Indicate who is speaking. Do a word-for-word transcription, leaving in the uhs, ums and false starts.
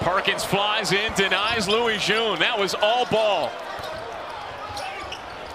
Speaker 1: Perkins flies in, denies Louis June. That was all ball.